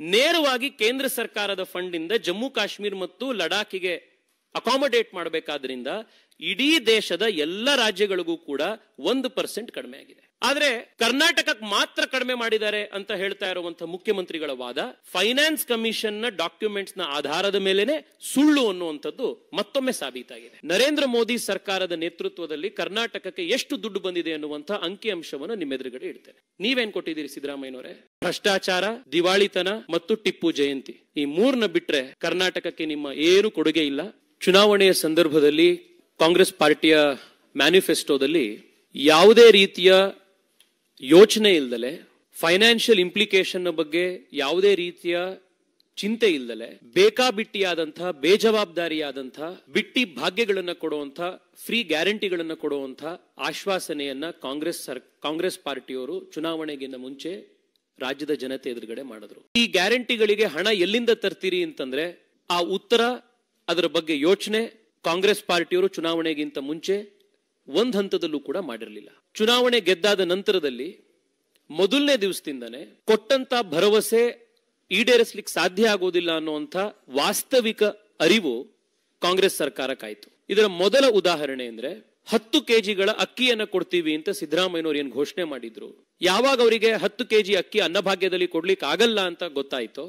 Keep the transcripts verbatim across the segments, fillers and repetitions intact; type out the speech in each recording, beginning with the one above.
ನೇರವಾಗಿ ಕೇಂದ್ರ ಸರ್ಕಾರದ ಫಂಡ್ ಇಂದ ಜಮ್ಮು ಕಾಶ್ಮೀರ ಮತ್ತು ಲಡಾಖ್ಗೆ ಅಕಾಮಡೇಟ್ ಮಾಡಬೇಕಾದ್ರಿಂದ ಇಡೀ ದೇಶದ ಎಲ್ಲ ರಾಜ್ಯಗಳಿಗೂ ಕೂಡ ಒಂದು ಪರ್ಸೆಂಟ್ ಕಡಿಮೆ ಆಗಿದೆ. ಆದ್ರೆ ಕರ್ನಾಟಕಕ್ಕೆ ಮಾತ್ರ ಕಡಿಮೆ ಮಾಡಿದ್ದಾರೆ ಅಂತ ಹೇಳ್ತಾ ಇರುವಂತಹ ಮುಖ್ಯಮಂತ್ರಿಗಳ ವಾದ ಫೈನಾನ್ಸ್ ಕಮಿಷನ್ ನ ಡಾಕ್ಯುಮೆಂಟ್ಸ್ ನ ಆಧಾರದ ಮೇಲೆನೆ ಸುಳ್ಳು ಅನ್ನುವಂಥದ್ದು ಮತ್ತೊಮ್ಮೆ ಸಾಬೀತಾಗಿದೆ. ನರೇಂದ್ರ ಮೋದಿ ಸರ್ಕಾರದ ನೇತೃತ್ವದಲ್ಲಿ ಕರ್ನಾಟಕಕ್ಕೆ ಎಷ್ಟು ದುಡ್ಡು ಬಂದಿದೆ ಅನ್ನುವಂತಹ ಅಂಕಿಅಂಶವನ್ನು ನಿಮ್ಮೆದುರುಗಡೆ ಇಡ್ತೇನೆ. ನೀವೇನ್ ಕೊಟ್ಟಿದ್ದೀರಿ ಸಿದ್ದರಾಮಯ್ಯನವರೇ? ಭ್ರಷ್ಟಾಚಾರ, ದಿವಾಳಿತನ ಮತ್ತು ಟಿಪ್ಪು ಜಯಂತಿ, ಈ ಮೂರನ್ನ ಬಿಟ್ರೆ ಕರ್ನಾಟಕಕ್ಕೆ ನಿಮ್ಮ ಏನು ಕೊಡುಗೆ ಇಲ್ಲ. ಚುನಾವಣೆಯ ಸಂದರ್ಭದಲ್ಲಿ ಕಾಂಗ್ರೆಸ್ ಪಾರ್ಟಿಯ ಮ್ಯಾನಿಫೆಸ್ಟೋದಲ್ಲಿ ಯಾವುದೇ ರೀತಿಯ ಯೋಚನೆ ಇಲ್ದಲೆ, ಫೈನಾನ್ಷಿಯಲ್ ಇಂಪ್ಲಿಕೇಶನ್ ಬಗ್ಗೆ ಯಾವುದೇ ರೀತಿಯ ಚಿಂತೆ ಇಲ್ದಲೆ, ಬೇಕಾಬಿಟ್ಟಿಯಾದಂತಹ ಬೇಜವಾಬ್ದಾರಿಯಾದಂತಹ ಬಿಟ್ಟಿ ಭಾಗ್ಯಗಳನ್ನು ಕೊಡುವಂತಹ ಫ್ರೀ ಗ್ಯಾರಂಟಿಗಳನ್ನು ಕೊಡುವಂತಹ ಆಶ್ವಾಸನೆಯನ್ನ ಕಾಂಗ್ರೆಸ್ ಕಾಂಗ್ರೆಸ್ ಪಾರ್ಟಿಯವರು ಚುನಾವಣೆಗಿಂತ ಮುಂಚೆ ರಾಜ್ಯದ ಜನತೆ ಎದುರುಗಡೆ ಮಾಡಿದ್ರು. ಈ ಗ್ಯಾರಂಟಿಗಳಿಗೆ ಹಣ ಎಲ್ಲಿಂದ ತರ್ತೀರಿ ಅಂತಂದ್ರೆ ಆ ಉತ್ತರ, ಅದರ ಬಗ್ಗೆ ಯೋಚನೆ ಕಾಂಗ್ರೆಸ್ ಪಾರ್ಟಿಯವರು ಚುನಾವಣೆಗಿಂತ ಮುಂಚೆ ಒಂದ್ ಹಂತದಲ್ಲೂ ಕೂಡ ಮಾಡಿರಲಿಲ್ಲ. ಚುನಾವಣೆ ಗೆದ್ದಾದ ನಂತರದಲ್ಲಿ ಮೊದಲನೇ ದಿವಸದಿಂದನೇ ಕೊಟ್ಟಂತ ಭರವಸೆ ಈಡೇರಿಸಲಿಕ್ಕೆ ಸಾಧ್ಯ ಆಗೋದಿಲ್ಲ ಅನ್ನುವಂಥ ವಾಸ್ತವಿಕ ಅರಿವು ಕಾಂಗ್ರೆಸ್ ಸರ್ಕಾರಕ್ಕಾಯ್ತು. ಇದರ ಮೊದಲ ಉದಾಹರಣೆ ಅಂದ್ರೆ ಹತ್ತು ಕೆಜಿಗಳ ಅಕ್ಕಿಯನ್ನ ಕೊಡ್ತೀವಿ ಅಂತ ಸಿದ್ದರಾಮಯ್ಯನವರು ಏನ್ ಘೋಷಣೆ ಮಾಡಿದ್ರು, ಯಾವಾಗ ಅವರಿಗೆ ಹತ್ತು ಕೆಜಿ ಅಕ್ಕಿ ಅನ್ನಭಾಗ್ಯದಲ್ಲಿ ಕೊಡ್ಲಿಕ್ಕೆ ಆಗಲ್ಲ ಅಂತ ಗೊತ್ತಾಯ್ತೋ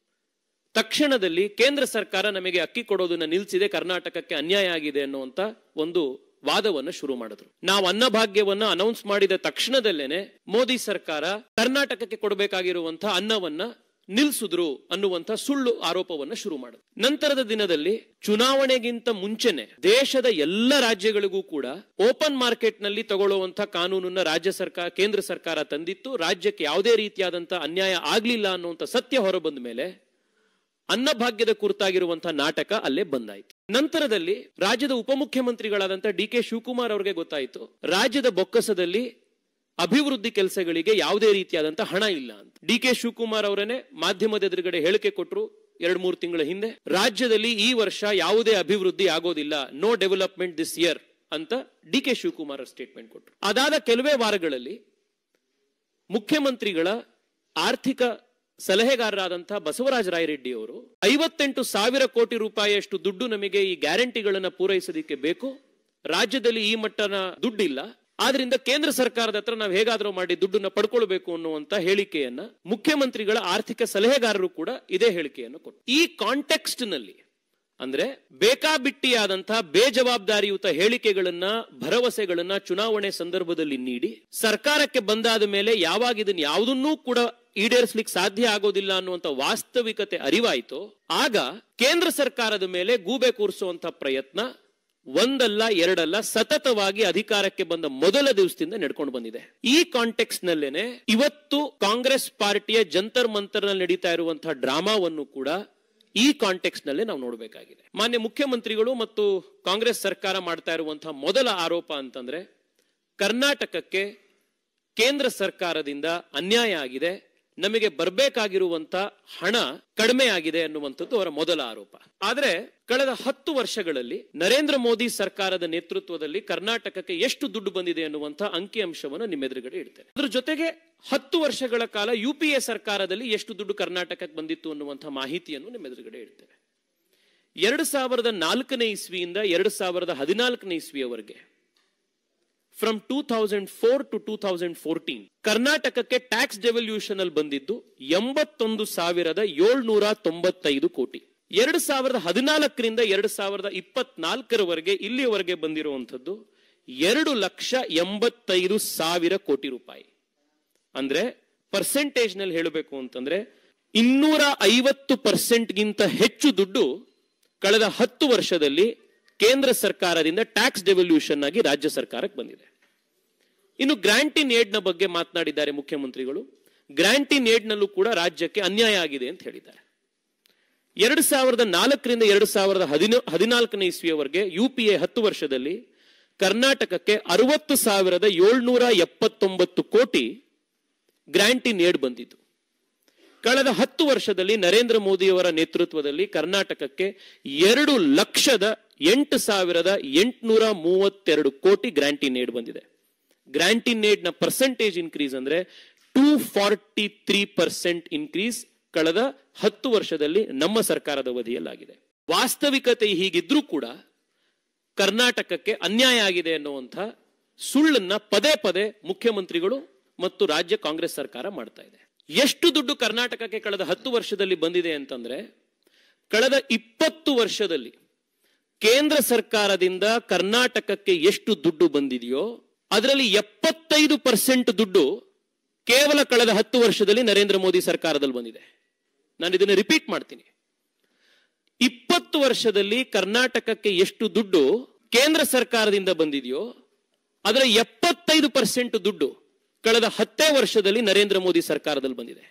ತಕ್ಷಣದಲ್ಲಿ ಕೇಂದ್ರ ಸರ್ಕಾರ ನಮಗೆ ಅಕ್ಕಿ ಕೊಡೋದನ್ನ ನಿಲ್ಸಿದೆ, ಕರ್ನಾಟಕಕ್ಕೆ ಅನ್ಯಾಯ ಆಗಿದೆ ಅನ್ನುವಂತ ಒಂದು ವಾದವನ್ನ ಶುರು ಮಾಡಿದ್ರು. ನಾವು ಅನ್ನಭಾಗ್ಯವನ್ನ ಅನೌನ್ಸ್ ಮಾಡಿದ ತಕ್ಷಣದಲ್ಲೇನೆ ಮೋದಿ ಸರ್ಕಾರ ಕರ್ನಾಟಕಕ್ಕೆ ಕೊಡಬೇಕಾಗಿರುವಂತಹ ಅನ್ನವನ್ನ ನಿಲ್ಸಿದ್ರು ಅನ್ನುವಂತ ಸುಳ್ಳು ಆರೋಪವನ್ನ ಶುರು ಮಾಡಿದ್ರು. ನಂತರದ ದಿನದಲ್ಲಿ ಚುನಾವಣೆಗಿಂತ ಮುಂಚೆನೆ ದೇಶದ ಎಲ್ಲ ರಾಜ್ಯಗಳಿಗೂ ಕೂಡ ಓಪನ್ ಮಾರ್ಕೆಟ್ ನಲ್ಲಿ ತಗೊಳ್ಳುವಂತ ಕಾನೂನನ್ನ ರಾಜ್ಯ ಸರ್ಕಾರ ಕೇಂದ್ರ ಸರ್ಕಾರ ತಂದಿತ್ತು. ರಾಜ್ಯಕ್ಕೆ ಯಾವುದೇ ರೀತಿಯಾದಂತಹ ಅನ್ಯಾಯ ಆಗ್ಲಿಲ್ಲ ಅನ್ನುವಂತ ಸತ್ಯ ಹೊರಬಂದ ಮೇಲೆ ಅನ್ನಭಾಗ್ಯದ ಕುರಿತಾಗಿರುವಂತಹ ನಾಟಕ ಅಲ್ಲೇ ಬಂದಾಯ್ತು. ನಂತರದಲ್ಲಿ ರಾಜ್ಯದ ಉಪಮುಖ್ಯಮಂತ್ರಿಗಳಾದಂತಹ ಡಿ ಕೆ ಶಿವಕುಮಾರ್ ಅವರಿಗೆ ಗೊತ್ತಾಯಿತು ರಾಜ್ಯದ ಬೊಕ್ಕಸದಲ್ಲಿ ಅಭಿವೃದ್ಧಿ ಕೆಲಸಗಳಿಗೆ ಯಾವುದೇ ರೀತಿಯಾದಂತಹ ಹಣ ಇಲ್ಲ ಅಂತ. ಡಿ ಕೆ ಶಿವಕುಮಾರ್ ಅವರನ್ನೇ ಮಾಧ್ಯಮದ ಎದುರುಗಡೆ ಹೇಳಿಕೆ ಕೊಟ್ಟರು ಎರಡು ಮೂರು ತಿಂಗಳ ಹಿಂದೆ, ರಾಜ್ಯದಲ್ಲಿ ಈ ವರ್ಷ ಯಾವುದೇ ಅಭಿವೃದ್ಧಿ ಆಗೋದಿಲ್ಲ, ನೋ ಡೆವಲಪ್ಮೆಂಟ್ ದಿಸ್ ಇಯರ್ ಅಂತ ಡಿ ಕೆ ಶಿವಕುಮಾರ್ ಸ್ಟೇಟ್ಮೆಂಟ್ ಕೊಟ್ಟರು. ಅದಾದ ಕೆಲವೇ ವಾರಗಳಲ್ಲಿ ಮುಖ್ಯಮಂತ್ರಿಗಳ ಆರ್ಥಿಕ ಸಲಹೆಗಾರರಾದಂತಹ ಬಸವರಾಜ ರಾಯರೆಡ್ಡಿ ಅವರು ಐವತ್ತೆಂಟು ಸಾವಿರ ಕೋಟಿ ರೂಪಾಯಿಯಷ್ಟು ದುಡ್ಡು ನಮಗೆ ಈ ಗ್ಯಾರಂಟಿಗಳನ್ನ ಪೂರೈಸೋದಕ್ಕೆ ಬೇಕು, ರಾಜ್ಯದಲ್ಲಿ ಈ ಮಟ್ಟನ ದುಡ್ಡಿಲ್ಲ, ಆದ್ರಿಂದ ಕೇಂದ್ರ ಸರ್ಕಾರದ ಹತ್ರ ನಾವು ಹೇಗಾದ್ರೂ ಮಾಡಿ ದುಡ್ಡನ್ನ ಪಡ್ಕೊಳ್ಬೇಕು ಅನ್ನುವಂತ ಹೇಳಿಕೆಯನ್ನ ಮುಖ್ಯಮಂತ್ರಿಗಳ ಆರ್ಥಿಕ ಸಲಹೆಗಾರರು ಕೂಡ ಇದೇ ಹೇಳಿಕೆಯನ್ನು ಕೊಟ್ಟರು. ಈ ಕಾಂಟೆಕ್ಸ್ಟ್ ನಲ್ಲಿ ಅಂದ್ರೆ ಬೇಕಾಬಿಟ್ಟಿಯಾದಂತಹ ಬೇಜವಾಬ್ದಾರಿಯುತ ಹೇಳಿಕೆಗಳನ್ನ ಭರವಸೆಗಳನ್ನ ಚುನಾವಣೆ ಸಂದರ್ಭದಲ್ಲಿ ನೀಡಿ ಸರ್ಕಾರಕ್ಕೆ ಬಂದಾದ ಮೇಲೆ ಯಾವಾಗ ಇದನ್ನ ಯಾವುದನ್ನೂ ಕೂಡ ಈಡೇರಿಸಲಿಕ್ಕೆ ಸಾಧ್ಯ ಆಗೋದಿಲ್ಲ ಅನ್ನುವಂತ ವಾಸ್ತವಿಕತೆ ಅರಿವಾಯಿತು, ಆಗ ಕೇಂದ್ರ ಸರ್ಕಾರದ ಮೇಲೆ ಗೂಬೆ ಕೂರಿಸುವಂತ ಪ್ರಯತ್ನ ಒಂದಲ್ಲ ಎರಡಲ್ಲ ಸತತವಾಗಿ ಅಧಿಕಾರಕ್ಕೆ ಬಂದ ಮೊದಲ ದಿವಸದಿಂದ ನಡ್ಕೊಂಡು ಬಂದಿದೆ. ಈ ಕಾಂಟೆಕ್ಸ್ಟ್ ನಲ್ಲೇನೆ ಇವತ್ತು ಕಾಂಗ್ರೆಸ್ ಪಾರ್ಟಿಯ ಜಂತರ್ ಮಂತರ್ ನಲ್ಲಿ ನಡೀತಾ ಇರುವಂತಹ ಡ್ರಾಮಾವನ್ನು ಕೂಡ ಈ ಕಾಂಟೆಕ್ಸ್ಟ್ ನಲ್ಲೇ ನಾವು ನೋಡಬೇಕಾಗಿದೆ. ಮಾನ್ಯ ಮುಖ್ಯಮಂತ್ರಿಗಳು ಮತ್ತು ಕಾಂಗ್ರೆಸ್ ಸರ್ಕಾರ ಮಾಡ್ತಾ ಇರುವಂತಹ ಮೊದಲ ಆರೋಪ ಅಂತಂದ್ರೆ ಕರ್ನಾಟಕಕ್ಕೆ ಕೇಂದ್ರ ಸರ್ಕಾರದಿಂದ ಅನ್ಯಾಯ ಆಗಿದೆ, ನಮಗೆ ಬರಬೇಕಾಗಿರುವಂತ ಹಣ ಕಡಿಮೆ ಆಗಿದೆ ಅನ್ನುವಂಥದ್ದು ಅವರ ಮೊದಲ ಆರೋಪ. ಆದ್ರೆ ಕಳೆದ ಹತ್ತು ವರ್ಷಗಳಲ್ಲಿ ನರೇಂದ್ರ ಮೋದಿ ಸರ್ಕಾರದ ನೇತೃತ್ವದಲ್ಲಿ ಕರ್ನಾಟಕಕ್ಕೆ ಎಷ್ಟು ದುಡ್ಡು ಬಂದಿದೆ ಅನ್ನುವಂತಹ ಅಂಕಿಅಂಶವನ್ನು ನಿಮ್ಮೆದುರುಗಡೆ ಇಡ್ತೇನೆ. ಅದ್ರ ಜೊತೆಗೆ ಹತ್ತು ವರ್ಷಗಳ ಕಾಲ ಯು ಪಿ ಎ ಸರ್ಕಾರದಲ್ಲಿ ಎಷ್ಟು ದುಡ್ಡು ಕರ್ನಾಟಕಕ್ಕೆ ಬಂದಿತ್ತು ಅನ್ನುವಂತಹ ಮಾಹಿತಿಯನ್ನು ನಿಮ್ಮೆದುರುಗಡೆ ಇಡ್ತೇವೆ. ಎರಡು ಸಾವಿರದ ನಾಲ್ಕನೇ ಇಸ್ವಿಯಿಂದ ಎರಡು ಸಾವಿರದ ಹದಿನಾಲ್ಕನೇ ಇಸ್ವಿಯವರೆಗೆ from two thousand four to two thousand fourteen ಕರ್ನಾಟಕಕ್ಕೆ ಟ್ಯಾಕ್ಸ್ ಡೆವಲ್ಯೂಷನ್ ಅಲ್ಲಿ ಬಂದಿದ್ದು ಎಂಬತ್ತೊಂದು ಸಾವಿರದ ಏಳ್ನೂರ ತೊಂಬತ್ತೈದು ಕೋಟಿ. ಎರಡು ಸಾವಿರದ ಹದಿನಾಲ್ಕರಿಂದ ಎರಡು ಸಾವಿರದ ಇಪ್ಪತ್ನಾಲ್ಕರವರೆಗೆ ಇಲ್ಲಿಯವರೆಗೆ ಬಂದಿರುವಂತದ್ದು ಎರಡು ಲಕ್ಷ ಎಂಬತ್ತೈದು ಸಾವಿರ ಕೋಟಿ ರೂಪಾಯಿ. ಅಂದ್ರೆ ಪರ್ಸೆಂಟೇಜ್ ನಲ್ಲಿ ಹೇಳಬೇಕು ಅಂತಂದ್ರೆ ಇನ್ನೂರ ಐವತ್ತು ಪರ್ಸೆಂಟ್ ಗಿಂತ ಹೆಚ್ಚು ದುಡ್ಡು ಕಳೆದ ಹತ್ತು ವರ್ಷದಲ್ಲಿ ಕೇಂದ್ರ ಸರ್ಕಾರದಿಂದ ಟ್ಯಾಕ್ಸ್ ಡೆವಲ್ಯೂಷನ್ ಆಗಿ ರಾಜ್ಯ ಸರ್ಕಾರಕ್ಕೆ ಬಂದಿದೆ. ಇನ್ನು ಗ್ರಾಂಟ್ ಇನ್ ಏಡ್ ನ ಬಗ್ಗೆ ಮಾತನಾಡಿದ್ದಾರೆ ಮುಖ್ಯಮಂತ್ರಿಗಳು. ಗ್ರಾಂಟ್ ಇನ್ ಏಡ್ ನಲ್ಲೂ ಕೂಡ ರಾಜ್ಯಕ್ಕೆ ಅನ್ಯಾಯ ಆಗಿದೆ ಅಂತ ಹೇಳಿದ್ದಾರೆ. ಎರಡು ಸಾವಿರದ ನಾಲ್ಕರಿಂದ ಎರಡು ಸಾವಿರದ ಹದಿನ ಹದಿನಾಲ್ಕನೇ ಇಸ್ವಿಯವರೆಗೆ ಯು ಪಿ ಎ ಹತ್ತು ವರ್ಷದಲ್ಲಿ ಕರ್ನಾಟಕಕ್ಕೆ ಅರವತ್ತು ಸಾವಿರದ ಏಳ್ನೂರ ಎಪ್ಪತ್ತೊಂಬತ್ತು ಕೋಟಿ ಗ್ರಾಂಟ್ ಇನ್ ಏಡ್ ಬಂದಿತ್ತು. ಕಳೆದ ಹತ್ತು ವರ್ಷದಲ್ಲಿ ನರೇಂದ್ರ ಮೋದಿಯವರ ನೇತೃತ್ವದಲ್ಲಿ ಕರ್ನಾಟಕಕ್ಕೆ ಎರಡು ಲಕ್ಷದ ಎಂಟು ಸಾವಿರದ ಎಂಟುನೂರ ಮೂವತ್ತೆರಡು ಕೋಟಿ ಗ್ರಾಂಟ್ ಇನ್ ಏಡ್ ಬಂದಿದೆ. ಗ್ರಾಂಟ್ ಇನ್ ಏಡ್ ನ ಪರ್ಸೆಂಟೇಜ್ ಇನ್ಕ್ರೀಸ್ ಅಂದ್ರೆ two forty three percent increase ಕಳೆದ ಹತ್ತು ವರ್ಷದಲ್ಲಿ ನಮ್ಮ ಸರ್ಕಾರದ ಅವಧಿಯಲ್ಲಾಗಿದೆ. ವಾಸ್ತವಿಕತೆ ಹೀಗಿದ್ರೂ ಕೂಡ ಕರ್ನಾಟಕಕ್ಕೆ ಅನ್ಯಾಯ ಆಗಿದೆ ಅನ್ನುವಂಥ ಸುಳ್ಳನ್ನ ಪದೇ ಪದೇ ಮುಖ್ಯಮಂತ್ರಿಗಳು ಮತ್ತು ರಾಜ್ಯ ಕಾಂಗ್ರೆಸ್ ಸರ್ಕಾರ ಮಾಡ್ತಾ ಇದೆ. ಎಷ್ಟು ದುಡ್ಡು ಕರ್ನಾಟಕಕ್ಕೆ ಕಳೆದ ಹತ್ತು ವರ್ಷದಲ್ಲಿ ಬಂದಿದೆ ಅಂತಂದ್ರೆ, ಕಳೆದ ಇಪ್ಪತ್ತು ವರ್ಷದಲ್ಲಿ ಕೇಂದ್ರ ಸರ್ಕಾರದಿಂದ ಕರ್ನಾಟಕಕ್ಕೆ ಎಷ್ಟು ದುಡ್ಡು ಬಂದಿದೆಯೋ ಅದರಲ್ಲಿ ಎಪ್ಪತ್ತೈದು ಪರ್ಸೆಂಟ್ ದುಡ್ಡು ಕೇವಲ ಕಳೆದ ಹತ್ತು ವರ್ಷದಲ್ಲಿ ನರೇಂದ್ರ ಮೋದಿ ಸರ್ಕಾರದಲ್ಲಿ ಬಂದಿದೆ. ನಾನು ಇದನ್ನು ರಿಪೀಟ್ ಮಾಡ್ತೀನಿ. ಇಪ್ಪತ್ತು ವರ್ಷದಲ್ಲಿ ಕರ್ನಾಟಕಕ್ಕೆ ಎಷ್ಟು ದುಡ್ಡು ಕೇಂದ್ರ ಸರ್ಕಾರದಿಂದ ಬಂದಿದೆಯೋ ಅದರ ಎಪ್ಪತ್ತೈದು ಪರ್ಸೆಂಟ್ ದುಡ್ಡು ಕಳೆದ ಹತ್ತೇ ವರ್ಷದಲ್ಲಿ ನರೇಂದ್ರ ಮೋದಿ ಸರ್ಕಾರದಲ್ಲಿ ಬಂದಿದೆ.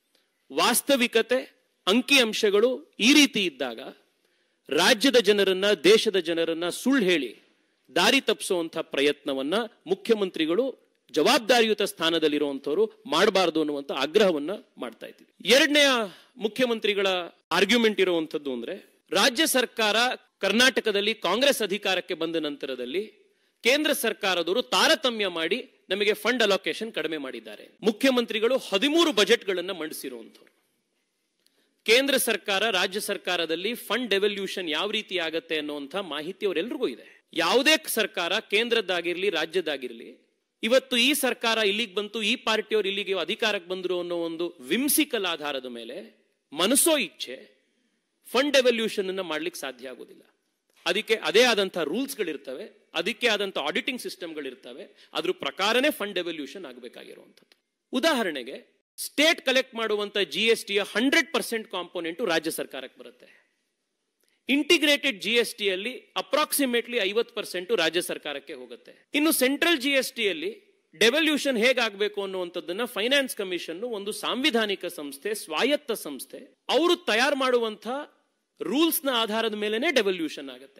ವಾಸ್ತವಿಕತೆ ಅಂಕಿ ಅಂಶಗಳು ಈ ರೀತಿ ಇದ್ದಾಗ ರಾಜ್ಯದ ಜನರನ್ನ, ದೇಶದ ಜನರನ್ನ ಸುಳ್ಳು ಹೇಳಿ ದಾರಿ ತಪ್ಪಿಸುವಂತಹ ಪ್ರಯತ್ನವನ್ನ ಮುಖ್ಯಮಂತ್ರಿಗಳು ಜವಾಬ್ದಾರಿಯುತ ಸ್ಥಾನದಲ್ಲಿರುವಂತವರು ಮಾಡಬಾರದು ಅನ್ನುವಂಥ ಆಗ್ರಹವನ್ನ ಮಾಡ್ತಾ ಇದ್ದೀವಿ. ಎರಡನೆಯ ಮುಖ್ಯಮಂತ್ರಿಗಳ ಆರ್ಗ್ಯುಮೆಂಟ್ ಇರುವಂತದ್ದು ಅಂದ್ರೆ, ರಾಜ್ಯ ಸರ್ಕಾರ ಕರ್ನಾಟಕದಲ್ಲಿ ಕಾಂಗ್ರೆಸ್ ಅಧಿಕಾರಕ್ಕೆ ಬಂದ ನಂತರದಲ್ಲಿ ಕೇಂದ್ರ ಸರ್ಕಾರದವರು ತಾರತಮ್ಯ ಮಾಡಿ ನಮಗೆ ಫಂಡ್ ಅಲೋಕೇಶನ್ ಕಡಿಮೆ ಮಾಡಿದ್ದಾರೆ. ಮುಖ್ಯಮಂತ್ರಿಗಳು ಹದಿಮೂರು ಬಜೆಟ್ಗಳನ್ನ ಮಂಡಿಸಿರುವಂತವ್ರು. ಕೇಂದ್ರ ಸರ್ಕಾರ ರಾಜ್ಯ ಸರ್ಕಾರದಲ್ಲಿ ಫಂಡ್ ಡೆವಲ್ಯೂಷನ್ ಯಾವ ರೀತಿ ಆಗತ್ತೆ ಅನ್ನುವಂಥ ಮಾಹಿತಿ ಅವರೆಲ್ಲರಿಗೂ ಇದೆ. ಯಾವುದೇ ಸರ್ಕಾರ ಕೇಂದ್ರದ್ದಾಗಿರ್ಲಿ ರಾಜ್ಯದಾಗಿರ್ಲಿ, ಇವತ್ತು ಈ ಸರ್ಕಾರ ಇಲ್ಲಿಗೆ ಬಂತು, ಈ ಪಾರ್ಟಿಯವರು ಇಲ್ಲಿಗೆ ಅಧಿಕಾರಕ್ಕೆ ಬಂದ್ರು ಅನ್ನೋ ಒಂದು ವಿಮ್ಸಿಕಲ್ ಆಧಾರದ ಮೇಲೆ ಮನಸೋ ಇಚ್ಛೆ ಫಂಡ್ ಡೆವಲ್ಯೂಷನ್ ಅನ್ನ ಮಾಡ್ಲಿಕ್ಕೆ ಸಾಧ್ಯ ಆಗೋದಿಲ್ಲ. ಅದಕ್ಕೆ ಅದೇ ಆದಂತಹ ರೂಲ್ಸ್ಗಳಿರ್ತವೆ, ಅದಕ್ಕೆ ಆದಂತಹ ಆಡಿಟಿಂಗ್ ಸಿಸ್ಟಮ್ಗಳಿರ್ತವೆ. ಅದ್ರ ಪ್ರಕಾರನೇ ಫಂಡ್ ಡೆವಲ್ಯೂಷನ್ ಆಗಬೇಕಾಗಿರುವಂಥದ್ದು. ಉದಾಹರಣೆಗೆ, ಸ್ಟೇಟ್ ಕಲೆಕ್ಟ್ ಮಾಡುವಂತ ಜಿ ಎಸ್ ಟಿಯ ಹಂಡ್ರೆಡ್ ಪರ್ಸೆಂಟ್ ಕಾಂಪೋನೆಂಟ್ ರಾಜ್ಯ ಸರ್ಕಾರಕ್ಕೆ ಬರುತ್ತೆ. ಇಂಟಿಗ್ರೇಟೆಡ್ ಜಿ ಎಸ್ ಟಿಯಲ್ಲಿ ಅಪ್ರಾಕ್ಸಿಮೇಟ್ಲಿ ಐವತ್ತು ಪರ್ಸೆಂಟ್ ರಾಜ್ಯ ಸರ್ಕಾರಕ್ಕೆ ಹೋಗುತ್ತೆ. ಇನ್ನು ಸೆಂಟ್ರಲ್ ಜಿ ಎಸ್ ಟಿಯಲ್ಲಿ ಡೆವಲ್ಯೂಷನ್ ಹೇಗಾಗಬೇಕು ಅನ್ನುವಂಥದ್ದನ್ನ ಫೈನಾನ್ಸ್ ಕಮಿಷನ್ ಒಂದು ಸಾಂವಿಧಾನಿಕ ಸಂಸ್ಥೆ, ಸ್ವಾಯತ್ತ ಸಂಸ್ಥೆ, ಅವರು ತಯಾರು ಮಾಡುವಂತ ರೂಲ್ಸ್ ನ ಆಧಾರದ ಮೇಲೆನೆ ಡೆವಲ್ಯೂಷನ್ ಆಗುತ್ತೆ.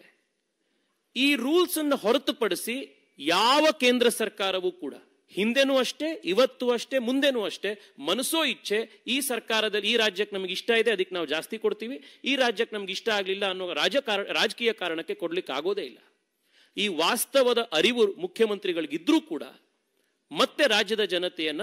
ಈ ರೂಲ್ಸ್ ಅನ್ನು ಹೊರತುಪಡಿಸಿ ಯಾವ ಕೇಂದ್ರ ಸರ್ಕಾರವೂ ಕೂಡ ಹಿಂದೆನೂ ಅಷ್ಟೇ, ಇವತ್ತು ಅಷ್ಟೇ, ಮುಂದೆನೂ ಅಷ್ಟೇ ಮನಸೋ ಇಚ್ಛೆ ಈ ಸರ್ಕಾರದಲ್ಲಿ ಈ ರಾಜ್ಯಕ್ಕೆ ನಮ್ಗೆ ಇಷ್ಟ ಇದೆ ಅದಕ್ಕೆ ನಾವು ಜಾಸ್ತಿ ಕೊಡ್ತೀವಿ, ಈ ರಾಜ್ಯಕ್ಕೆ ನಮ್ಗೆ ಇಷ್ಟ ಆಗಲಿಲ್ಲ ಅನ್ನೋ ರಾಜ ರಾಜಕೀಯ ಕಾರಣಕ್ಕೆ ಕೊಡ್ಲಿಕ್ಕೆ ಆಗೋದೇ ಇಲ್ಲ. ಈ ವಾಸ್ತವದ ಅರಿವು ಮುಖ್ಯಮಂತ್ರಿಗಳಿಗಿದ್ರೂ ಕೂಡ ಮತ್ತೆ ರಾಜ್ಯದ ಜನತೆಯನ್ನ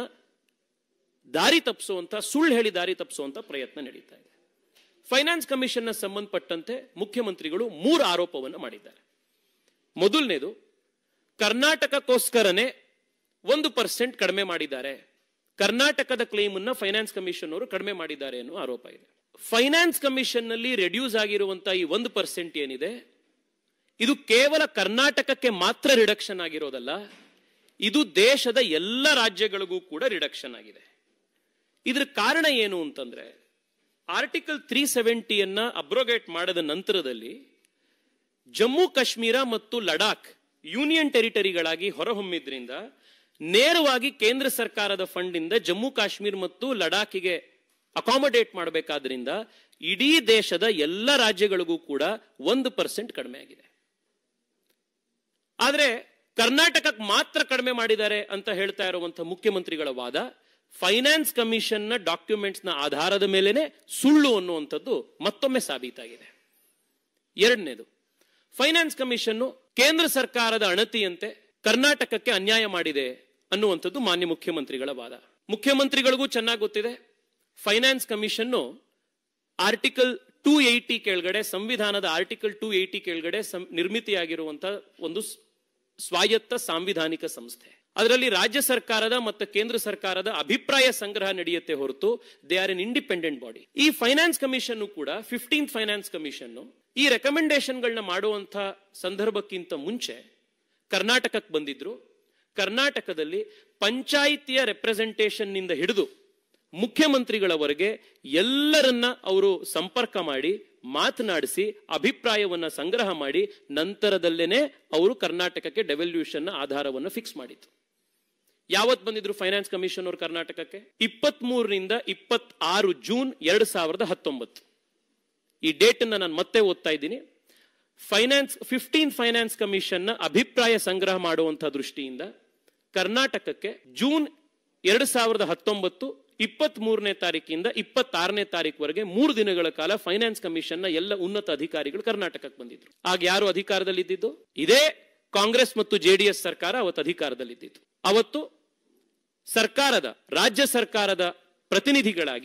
ದಾರಿ ತಪ್ಪಿಸುವಂತ, ಸುಳ್ಳು ಹೇಳಿ ದಾರಿ ತಪ್ಪಿಸುವಂತ ಪ್ರಯತ್ನ ನಡೀತಾ ಇದೆ. ಫೈನಾನ್ಸ್ ಕಮಿಷನ್ ನ ಸಂಬಂಧಪಟ್ಟಂತೆ ಮುಖ್ಯಮಂತ್ರಿಗಳು ಮೂರು ಆರೋಪವನ್ನು ಮಾಡಿದ್ದಾರೆ. ಮೊದಲನೇದು, ಕರ್ನಾಟಕಕ್ಕೋಸ್ಕರನೇ ಒಂದು ಪರ್ಸೆಂಟ್ ಕಡಿಮೆ ಮಾಡಿದ್ದಾರೆ, ಕರ್ನಾಟಕದ ಕ್ಲೇಮ್ ಅನ್ನ ಫೈನಾನ್ಸ್ ಕಮಿಷನ್ ಅವರು ಕಡಿಮೆ ಮಾಡಿದ್ದಾರೆ ಅನ್ನೋ ಆರೋಪ ಇದೆ. ಫೈನಾನ್ಸ್ ಕಮಿಷನ್ ನಲ್ಲಿ ರೆಡ್ಯೂಸ್ ಆಗಿರುವಂತಹ ಈ ಒಂದು ಪರ್ಸೆಂಟ್ ಏನಿದೆ, ಇದು ಕೇವಲ ಕರ್ನಾಟಕಕ್ಕೆ ಮಾತ್ರ ರಿಡಕ್ಷನ್ ಆಗಿರೋದಲ್ಲ, ಇದು ದೇಶದ ಎಲ್ಲ ರಾಜ್ಯಗಳಿಗೂ ಕೂಡ ರಿಡಕ್ಷನ್ ಆಗಿದೆ. ಇದ್ರ ಕಾರಣ ಏನು ಅಂತಂದ್ರೆ, ಆರ್ಟಿಕಲ್ ತ್ರೀ ಸೆವೆಂಟಿಯನ್ನ ಅಬ್ರೋಗೇಟ್ ಮಾಡಿದ ನಂತರದಲ್ಲಿ ಜಮ್ಮು ಕಾಶ್ಮೀರ ಮತ್ತು ಲಡಾಖ್ ಯೂನಿಯನ್ ಟೆರಿಟರಿಗಳಾಗಿ ಹೊರಹೊಮ್ಮಿದ್ರಿಂದ ನೇರವಾಗಿ ಕೇಂದ್ರ ಸರ್ಕಾರದ ಫಂಡ್ ಇಂದ ಜಮ್ಮು ಕಾಶ್ಮೀರ ಮತ್ತು ಲಡಾಖಿಗೆ ಅಕಾಮಡೇಟ್ ಮಾಡಬೇಕಾದ್ರಿಂದ ಇಡೀ ದೇಶದ ಎಲ್ಲ ರಾಜ್ಯಗಳಿಗೂ ಕೂಡ ಒಂದು ಪರ್ಸೆಂಟ್ ಕಡಿಮೆ ಆಗಿದೆ. ಆದ್ರೆ ಕರ್ನಾಟಕಕ್ಕೆ ಮಾತ್ರ ಕಡಿಮೆ ಮಾಡಿದ್ದಾರೆ ಅಂತ ಹೇಳ್ತಾ ಇರುವಂತಹ ಮುಖ್ಯಮಂತ್ರಿಗಳ ವಾದ ಫೈನಾನ್ಸ್ ಕಮಿಷನ್ ನ ಡಾಕ್ಯುಮೆಂಟ್ಸ್ ನ ಆಧಾರದ ಮೇಲೆನೆ ಸುಳ್ಳು ಅನ್ನುವಂಥದ್ದು ಮತ್ತೊಮ್ಮೆ ಸಾಬೀತಾಗಿದೆ. ಎರಡನೇದು, ಫೈನಾನ್ಸ್ ಕಮಿಷನ್ ಕೇಂದ್ರ ಸರ್ಕಾರದ ಅಣತಿಯಂತೆ ಕರ್ನಾಟಕಕ್ಕೆ ಅನ್ಯಾಯ ಮಾಡಿದೆ ಅನ್ನುವಂಥದ್ದು ಮಾನ್ಯ ಮುಖ್ಯಮಂತ್ರಿಗಳ ವಾದ. ಮುಖ್ಯಮಂತ್ರಿಗಳಿಗೂ ಚೆನ್ನಾಗಿ ಗೊತ್ತಿದೆ, finance commission article two eighty ಕೆಳಗಡೆ, ಸಂವಿಧಾನದ ಆರ್ಟಿಕಲ್ ಟೂ ಏಯ್ಟಿ ಕೆಳಗಡೆ ನಿರ್ಮಿತಿಯಾಗಿರುವಂತಹ ಒಂದು ಸ್ವಾಯತ್ತ ಸಾಂವಿಧಾನಿಕ ಸಂಸ್ಥೆ. ಅದರಲ್ಲಿ ರಾಜ್ಯ ಸರ್ಕಾರದ ಮತ್ತು ಕೇಂದ್ರ ಸರ್ಕಾರದ ಅಭಿಪ್ರಾಯ ಸಂಗ್ರಹ ನಡೆಯುತ್ತೆ ಹೊರತು they are an independent body. ಈ ಫೈನಾನ್ಸ್ ಕಮಿಷನ್ ಕೂಡ ಫಿಫ್ಟೀನ್ತ್ ಫೈನಾನ್ಸ್ ಕಮಿಷನ್ ಈ ರೆಕಮೆಂಡೇಶನ್ಗಳನ್ನ ಮಾಡುವಂತ ಸಂದರ್ಭಕ್ಕಿಂತ ಮುಂಚೆ ಕರ್ನಾಟಕಕ್ಕೆ ಬಂದಿದ್ರು. ಕರ್ನಾಟಕದಲ್ಲಿ ಪಂಚಾಯಿತಿಯ ರೆಪ್ರೆಸೆಂಟೇಷನ್ ನಿಂದ ಹಿಡಿದು ಮುಖ್ಯಮಂತ್ರಿಗಳವರೆಗೆ ಎಲ್ಲರನ್ನ ಅವರು ಸಂಪರ್ಕ ಮಾಡಿ ಮಾತನಾಡಿಸಿ ಅಭಿಪ್ರಾಯವನ್ನ ಸಂಗ್ರಹ ಮಾಡಿ ನಂತರದಲ್ಲೇನೆ ಅವರು ಕರ್ನಾಟಕಕ್ಕೆ ಡೆವಲ್ಯೂಷನ್ ಆಧಾರವನ್ನು ಫಿಕ್ಸ್ ಮಾಡಿತ್ತು. ಯಾವತ್ ಬಂದಿದ್ರು ಫೈನಾನ್ಸ್ ಕಮಿಷನ್ ಅವರು ಕರ್ನಾಟಕಕ್ಕೆ? ಇಪ್ಪತ್ತ್ ಮೂರರಿಂದ ಇಪ್ಪತ್ತಾರು ಜೂನ್ ಎರಡ್ ಸಾವಿರದ ಹತ್ತೊಂಬತ್ತು. ಈ ಡೇಟ್ ಅನ್ನ ನಾನು ಮತ್ತೆ ಓದ್ತಾ ಇದ್ದೀನಿ. ಫೈನಾನ್ಸ್ ಫಿಫ್ಟೀನ್ ಫೈನಾನ್ಸ್ ಕಮಿಷನ್ ನ ಅಭಿಪ್ರಾಯ ಸಂಗ್ರಹ ಮಾಡುವಂತಹ ದೃಷ್ಟಿಯಿಂದ ಕರ್ನಾಟಕಕ್ಕೆ ಜೂನ್ ಎರಡ್ ಸಾವಿರದ ಹತ್ತೊಂಬತ್ತು ಇಪ್ಪತ್ತ್ ಮೂರನೇ ತಾರೀಕಿಂದ ಇಪ್ಪತ್ತಾರನೇ ತಾರೀಕುವರೆಗೆ ಮೂರು ದಿನಗಳ ಕಾಲ ಫೈನಾನ್ಸ್ ಕಮಿಷನ್ ನ ಎಲ್ಲ ಉನ್ನತ ಅಧಿಕಾರಿಗಳು ಕರ್ನಾಟಕಕ್ಕೆ ಬಂದಿದ್ರು. ಆಗ ಯಾರು ಅಧಿಕಾರದಲ್ಲಿದ್ದು? ಇದೇ ಕಾಂಗ್ರೆಸ್ ಮತ್ತು ಜೆಡಿಎಸ್ ಸರ್ಕಾರ ಅವತ್ತು ಅಧಿಕಾರದಲ್ಲಿದ್ದು. ಅವತ್ತು ಸರ್ಕಾರದ ರಾಜ್ಯ ಸರ್ಕಾರದ ಪ್ರತಿನಿಧಿಗಳಾಗಿ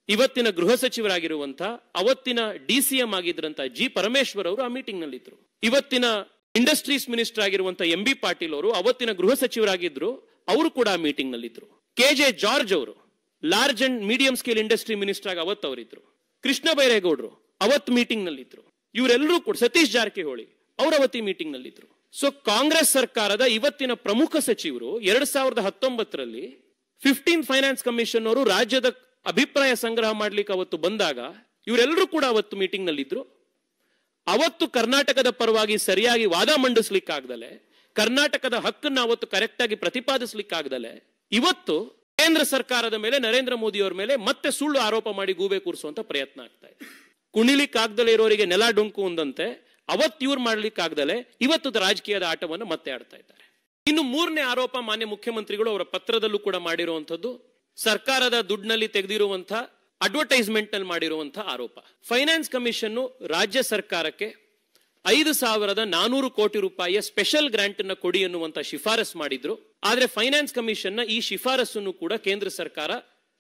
ಇವತ್ತಿನ ಗೃಹ ಸಚಿವರಾಗಿರುವಂತ ಅವತ್ತಿನ ಡಿ ಸಿ ಎಂ ಆಗಿದ್ರಂತ ಜಿ ಪರಮೇಶ್ವರ್ ಅವರು ಆ ಮೀಟಿಂಗ್ ನಲ್ಲಿದ್ರು. ಇವತ್ತಿನ ಇಂಡಸ್ಟ್ರೀಸ್ ಮಿನಿಸ್ಟರ್ ಆಗಿರುವಂತ ಎಂ ಬಿ ಪಾಟೀಲ್ ಅವರು ಅವತ್ತಿನ ಗೃಹ ಸಚಿವರಾಗಿದ್ರು, ಅವರು ಕೂಡ ಆ ಮೀಟಿಂಗ್ ನಲ್ಲಿದ್ರು. ಕೆ ಜೆ ಜಾರ್ಜ್ ಅವರು large and medium scale industry minister ಆಗಿ ಅವತ್ತು ಅವರಿದ್ರು. ಕೃಷ್ಣ ಬೈರೇಗೌಡರು ಅವತ್ತು ಮೀಟಿಂಗ್ ನಲ್ಲಿದ್ರು. ಇವರೆಲ್ಲರೂ ಕೂಡ, ಸತೀಶ್ ಜಾರಕಿಹೊಳಿ ಅವರು ಅವತ್ತಿ ಮೀಟಿಂಗ್ ನಲ್ಲಿದ್ರು. ಸೊ ಕಾಂಗ್ರೆಸ್ ಸರ್ಕಾರದ ಇವತ್ತಿನ ಪ್ರಮುಖ ಸಚಿವರು ಎರಡ್ ಸಾವಿರದ ಹತ್ತೊಂಬತ್ತರಲ್ಲಿ ಫಿಫ್ಟೀನ್ ಫೈನಾನ್ಸ್ ಕಮಿಷನ್ ಅವರು ರಾಜ್ಯದ ಅಭಿಪ್ರಾಯ ಸಂಗ್ರಹ ಮಾಡ್ಲಿಕ್ಕೆ ಅವತ್ತು ಬಂದಾಗ ಇವರೆಲ್ಲರೂ ಕೂಡ ಅವತ್ತು ಮೀಟಿಂಗ್ ನಲ್ಲಿದ್ರು. ಅವತ್ತು ಕರ್ನಾಟಕದ ಪರವಾಗಿ ಸರಿಯಾಗಿ ವಾದ ಮಂಡಿಸ್ಲಿಕ್ಕಾಗ್ದಲೆ, ಕರ್ನಾಟಕದ ಹಕ್ಕನ್ನು ಅವತ್ತು ಕರೆಕ್ಟ್ ಆಗಿ ಪ್ರತಿಪಾದಿಸ್ಲಿಕ್ಕಾಗ್ದಲೆ, ಇವತ್ತು ಕೇಂದ್ರ ಸರ್ಕಾರದ ಮೇಲೆ, ನರೇಂದ್ರ ಮೋದಿ ಅವರ ಮೇಲೆ ಮತ್ತೆ ಸುಳ್ಳು ಆರೋಪ ಮಾಡಿ ಗೂಬೆ ಕೂರಿಸುವಂತ ಪ್ರಯತ್ನ ಆಗ್ತಾ ಇದೆ. ಕುಣಿಲಿಕ್ಕಾಗ್ದಲೆ ಇರೋರಿಗೆ ನೆಲ ಡೊಂಕು ಒಂದಂತೆ ಅವತ್ತು ಇವ್ರು ಮಾಡ್ಲಿಕ್ಕಾಗ್ದಲೆ ಇವತ್ತು ರಾಜಕೀಯದ ಆಟವನ್ನು ಮತ್ತೆ ಆಡ್ತಾ ಇದ್ದಾರೆ. ಇನ್ನು ಮೂರನೇ ಆರೋಪ ಮಾನ್ಯ ಮುಖ್ಯಮಂತ್ರಿಗಳು ಅವರ ಪತ್ರದಲ್ಲೂ ಕೂಡ ಮಾಡಿರುವಂತದ್ದು, ಸರ್ಕಾರದ ದುಡ್ಡಿನಲ್ಲಿ ತೆಗೆದಿರುವಂತಹ ಅಡ್ವರ್ಟೈಸ್ಮೆಂಟ್ ನಲ್ಲಿ ಮಾಡಿರುವಂತಹ ಆರೋಪ. ಫೈನಾನ್ಸ್ ಕಮಿಷನ್ ರಾಜ್ಯ ಸರ್ಕಾರಕ್ಕೆ ಐದು ಸಾವಿರದ ನಾನೂರು ಕೋಟಿ ರೂಪಾಯಿಯ ಸ್ಪೆಷಲ್ ಗ್ರಾಂಟ್ ಅನ್ನು ಕೊಡಿ ಎನ್ನುವಂತ ಶಿಫಾರಸ್ ಮಾಡಿದ್ರು. ಆದ್ರೆ ಫೈನಾನ್ಸ್ ಕಮಿಷನ್ ನ ಈ ಶಿಫಾರಸನ್ನು ಕೂಡ ಕೇಂದ್ರ ಸರ್ಕಾರ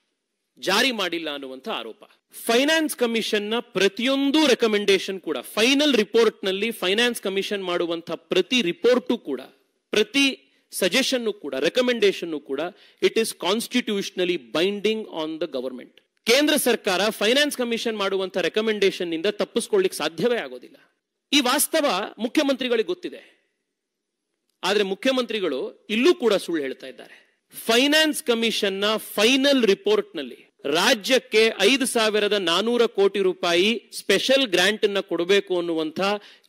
ಜಾರಿ ಮಾಡಿಲ್ಲ ಅನ್ನುವಂತ ಆರೋಪ. ಫೈನಾನ್ಸ್ ಕಮಿಷನ್ ನ ಪ್ರತಿಯೊಂದು ರೆಕಮೆಂಡೇಶನ್ ಕೂಡ, ಫೈನಲ್ ರಿಪೋರ್ಟ್ ನಲ್ಲಿ ಫೈನಾನ್ಸ್ ಕಮಿಷನ್ ಮಾಡುವಂತಹ ಪ್ರತಿ ರಿಪೋರ್ಟು ಕೂಡ, ಪ್ರತಿ ಸಜೆಷನ್ ಕೂಡ, ರೆಕಮೆಂಡೇಶನ್ ಕೂಡ, it is constitutionally binding on the government. ಕೇಂದ್ರ ಸರ್ಕಾರ ಫೈನಾನ್ಸ್ ಕಮಿಷನ್ ಮಾಡುವಂತ ರೆಕಮೆಂಡೇಶನ್ ನಿಂದ ತಪ್ಪಿಸ್ಕೊಳ್ಳಿಕ್ಕೆ ಸಾಧ್ಯವೇ ಆಗೋದಿಲ್ಲ. ಈ ವಾಸ್ತವ ಮುಖ್ಯಮಂತ್ರಿಗಳಿಗೆ ಗೊತ್ತಿದೆ. ಆದ್ರೆ ಮುಖ್ಯಮಂತ್ರಿಗಳು ಇಲ್ಲೂ ಕೂಡ ಸುಳ್ಳು ಹೇಳ್ತಾ ಇದ್ದಾರೆ. ಫೈನಾನ್ಸ್ ಕಮಿಷನ್ ನ ಫೈನಲ್ ರಿಪೋರ್ಟ್ ನಲ್ಲಿ ರಾಜ್ಯಕ್ಕೆ ಐದು ಸಾವಿರದ ನಾನೂರ ಕೋಟಿ ರೂಪಾಯಿ ಸ್ಪೆಷಲ್ ಗ್ರಾಂಟ್ ಅನ್ನ ಕೊಡಬೇಕು ಅನ್ನುವಂತ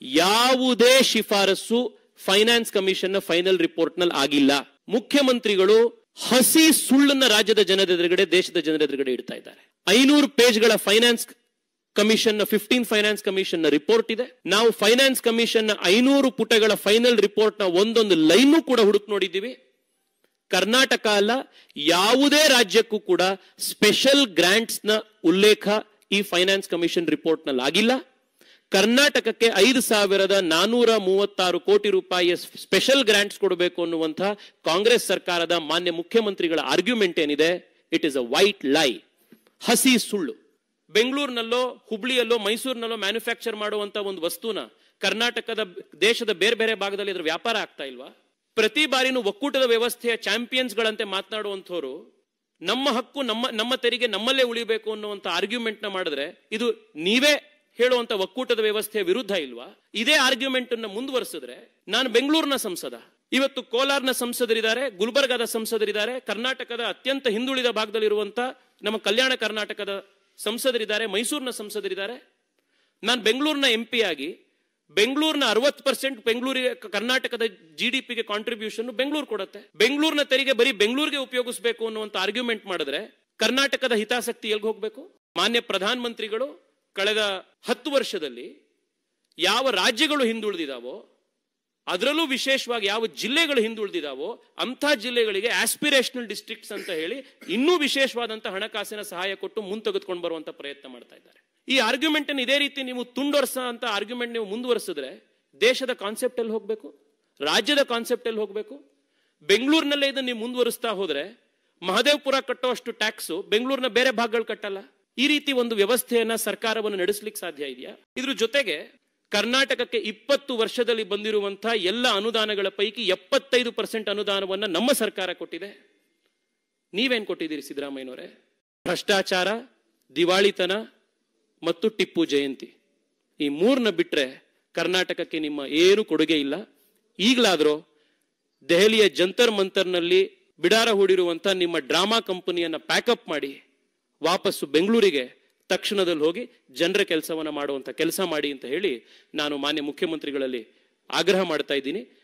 ಯಾವುದೇ ಶಿಫಾರಸು ಫೈನಾನ್ಸ್ ಕಮಿಷನ್ ನ ಫೈನಲ್ ರಿಪೋರ್ಟ್ ನಲ್ಲಿ ಆಗಿಲ್ಲ. ಮುಖ್ಯಮಂತ್ರಿಗಳು ಹಸಿ ಸುಳ್ಳನ್ನ ರಾಜ್ಯದ ಜನರ ಎದುರುಗಡೆ, ದೇಶದ ಜನರ ಎದುರುಗಡೆ ಇಡ್ತಾ ಇದ್ದಾರೆ. ಐನೂರು ಪೇಜ್ಗಳ ಫೈನಾನ್ಸ್ ಕಮಿಷನ್ ನ ಫಿಫ್ಟೀನ್ ಫೈನಾನ್ಸ್ ಕಮಿಷನ್ ನ ರಿಪೋರ್ಟ್ ಇದೆ. ನಾವು ಫೈನಾನ್ಸ್ ಕಮಿಷನ್ ನ ಐನೂರು ಪುಟಗಳ ಫೈನಲ್ ರಿಪೋರ್ಟ್ ನ ಒಂದೊಂದು ಲೈನು ಕೂಡ ಹುಡುಕ್ ನೋಡಿದ್ದೀವಿ. ಕರ್ನಾಟಕ ಅಲ್ಲ, ಯಾವುದೇ ರಾಜ್ಯಕ್ಕೂ ಕೂಡ ಸ್ಪೆಷಲ್ ಗ್ರಾಂಟ್ಸ್ ನ ಉಲ್ಲೇಖ ಈ ಫೈನಾನ್ಸ್ ಕಮಿಷನ್ ರಿಪೋರ್ಟ್ ನಲ್ಲಿ ಆಗಿಲ್ಲ. ಕರ್ನಾಟಕಕ್ಕೆ ಐದು ಸಾವಿರದ ನಾನೂರ ಮೂವತ್ತಾರು ಕೋಟಿ ರೂಪಾಯಿಯ ಸ್ಪೆಷಲ್ ಗ್ರಾಂಟ್ಸ್ ಕೊಡಬೇಕು ಅನ್ನುವಂತಹ ಕಾಂಗ್ರೆಸ್ ಸರ್ಕಾರದ ಮಾನ್ಯ ಮುಖ್ಯಮಂತ್ರಿಗಳ ಆರ್ಗ್ಯುಮೆಂಟ್ ಏನಿದೆ, ಇಟ್ ಇಸ್ ಅ ವೈಟ್ ಲೈ, ಹಸಿ ಸುಳ್ಳು. ಬೆಂಗಳೂರಿನಲ್ಲೋ ಹುಬ್ಳಿಯಲ್ಲೋ ಮೈಸೂರಿನಲ್ಲೋ ಮ್ಯಾನುಫ್ಯಾಕ್ಚರ್ ಮಾಡುವಂತ ಒಂದು ವಸ್ತುನ ಕರ್ನಾಟಕದ, ದೇಶದ ಬೇರೆ ಬೇರೆ ಭಾಗದಲ್ಲಿ ಇದ್ರ ವ್ಯಾಪಾರ ಆಗ್ತಾ ಇಲ್ವಾ? ಪ್ರತಿ ಬಾರಿನೂ ಒಕ್ಕೂಟದ ವ್ಯವಸ್ಥೆಯ ಚಾಂಪಿಯನ್ಸ್ ಗಳಂತೆ ಮಾತನಾಡುವಂತವರು ನಮ್ಮ ಹಕ್ಕು, ನಮ್ಮ ನಮ್ಮ ತೆರಿಗೆ ನಮ್ಮಲ್ಲೇ ಉಳಿಬೇಕು ಅನ್ನುವಂತ ಆರ್ಗ್ಯುಮೆಂಟ್ ನ ಮಾಡಿದ್ರೆ ಇದು ನೀವೇ ಹೇಳುವಂತ ಒಕ್ಕೂಟದ ವ್ಯವಸ್ಥೆಯ ವಿರುದ್ಧ ಇಲ್ವಾ? ಇದೇ ಆರ್ಗ್ಯುಮೆಂಟ್ ಅನ್ನ ಮುಂದುವರಿಸಿದ್ರೆ, ನಾನು ಬೆಂಗಳೂರಿನ ಸಂಸದ, ಇವತ್ತು ಕೋಲಾರ್ನ ಸಂಸದರಿದ್ದಾರೆ, ಗುಲ್ಬರ್ಗಾದ ಸಂಸದರಿದ್ದಾರೆ, ಕರ್ನಾಟಕದ ಅತ್ಯಂತ ಹಿಂದುಳಿದ ಭಾಗದಲ್ಲಿರುವಂತ ನಮ್ಮ ಕಲ್ಯಾಣ ಕರ್ನಾಟಕದ ಸಂಸದರಿದ್ದಾರೆ, ಮೈಸೂರಿನ ಸಂಸದರಿದ್ದಾರೆ. ನಾನು ಬೆಂಗಳೂರಿನ ಎಂ ಪಿ ಆಗಿ ಬೆಂಗಳೂರಿನ ಅರವತ್ತು ಪರ್ಸೆಂಟ್ ಬೆಂಗಳೂರಿಗೆ, ಕರ್ನಾಟಕದ ಜಿ ಡಿ ಪಿಗೆ ಕಾಂಟ್ರಿಬ್ಯೂಷನ್ ಬೆಂಗಳೂರು ಕೊಡುತ್ತೆ. ಬೆಂಗಳೂರಿನ ತೆರಿಗೆ ಬರೀ ಬೆಂಗಳೂರಿಗೆ ಉಪಯೋಗಿಸಬೇಕು ಅನ್ನುವಂತ ಆರ್ಗ್ಯುಮೆಂಟ್ ಮಾಡಿದ್ರೆ ಕರ್ನಾಟಕದ ಹಿತಾಸಕ್ತಿ ಎಲ್ಗೆ ಹೋಗ್ಬೇಕು? ಮಾನ್ಯ ಪ್ರಧಾನ ಮಂತ್ರಿಗಳು ಕಳೆದ ಹತ್ತು ವರ್ಷದಲ್ಲಿ ಯಾವ ರಾಜ್ಯಗಳು ಹಿಂದುಳಿದಿದಾವೋ, ಅದರಲ್ಲೂ ವಿಶೇಷವಾಗಿ ಯಾವ ಜಿಲ್ಲೆಗಳು ಹಿಂದುಳಿದಿದಾವೋ ಅಂಥ ಜಿಲ್ಲೆಗಳಿಗೆ ಆಸ್ಪಿರೇಷನಲ್ ಡಿಸ್ಟ್ರಿಕ್ಟ್ಸ್ ಅಂತ ಹೇಳಿ ಇನ್ನೂ ವಿಶೇಷವಾದಂತಹ ಹಣಕಾಸಿನ ಸಹಾಯ ಕೊಟ್ಟು ಮುಂತೆಗೆದುಕೊಂಡು ಬರುವಂತ ಪ್ರಯತ್ನ ಮಾಡ್ತಾ ಇದ್ದಾರೆ. ಈ ಆರ್ಗ್ಯುಮೆಂಟ್ ಅನ್ನು ಇದೇ ರೀತಿ ನೀವು ತುಂಡೊರ್ಸ ಅಂತ ಆರ್ಗ್ಯುಮೆಂಟ್ ನೀವು ಮುಂದುವರಿಸಿದ್ರೆ ದೇಶದ ಕಾನ್ಸೆಪ್ಟ್ ಅಲ್ಲಿ ಹೋಗ್ಬೇಕು, ರಾಜ್ಯದ ಕಾನ್ಸೆಪ್ಟ್ ಅಲ್ಲಿ ಹೋಗ್ಬೇಕು. ಬೆಂಗಳೂರಿನಲ್ಲೇ ಇದನ್ನು ನೀವು ಮುಂದುವರಿಸ್ತಾ ಹೋದ್ರೆ ಮಹದೇವಪುರ ಕಟ್ಟೋಷ್ಟು ಟ್ಯಾಕ್ಸ್ ಬೆಂಗಳೂರಿನ ಬೇರೆ ಭಾಗಗಳು ಕಟ್ಟಲ್ಲ. ಈ ರೀತಿ ಒಂದು ವ್ಯವಸ್ಥೆಯನ್ನ ಸರ್ಕಾರವನ್ನು ನಡೆಸಲಿಕ್ಕೆ ಸಾಧ್ಯ ಇದೆಯಾ? ಇದ್ರ ಜೊತೆಗೆ ಕರ್ನಾಟಕಕ್ಕೆ ಇಪ್ಪತ್ತು ವರ್ಷದಲ್ಲಿ ಬಂದಿರುವಂತಹ ಎಲ್ಲ ಅನುದಾನಗಳ ಪೈಕಿ ಎಪ್ಪತ್ತೈದು ಪರ್ಸೆಂಟ್ ಅನುದಾನವನ್ನ ನಮ್ಮ ಸರ್ಕಾರ ಕೊಟ್ಟಿದೆ. ನೀವೇನ್ ಕೊಟ್ಟಿದ್ದೀರಿ ಸಿದ್ದರಾಮಯ್ಯನವರೇ? ಭ್ರಷ್ಟಾಚಾರ, ದಿವಾಳಿತನ ಮತ್ತು ಟಿಪ್ಪು ಜಯಂತಿ, ಈ ಮೂರನ್ನ ಬಿಟ್ರೆ ಕರ್ನಾಟಕಕ್ಕೆ ನಿಮ್ಮ ಏನು ಕೊಡುಗೆ ಇಲ್ಲ. ಈಗಲಾದ್ರೂ ದೆಹಲಿಯ ಜಂತರ್ ಮಂತರ್ನಲ್ಲಿ ಬಿಡಾರ ಹೂಡಿರುವಂತ ನಿಮ್ಮ ಡ್ರಾಮಾ ಕಂಪನಿಯನ್ನ ಪ್ಯಾಕಪ್ ಮಾಡಿ ವಾಪಸ್ಸು ಬೆಂಗಳೂರಿಗೆ ತಕ್ಷಣದಲ್ಲಿ ಹೋಗಿ ಜನರ ಕೆಲಸವನ್ನ ಮಾಡುವಂತ ಕೆಲಸ ಮಾಡಿ ಅಂತ ಹೇಳಿ ನಾನು ಮಾನ್ಯ ಮುಖ್ಯಮಂತ್ರಿಗಳಲ್ಲಿ ಆಗ್ರಹ ಮಾಡ್ತಾ ಇದ್ದೀನಿ.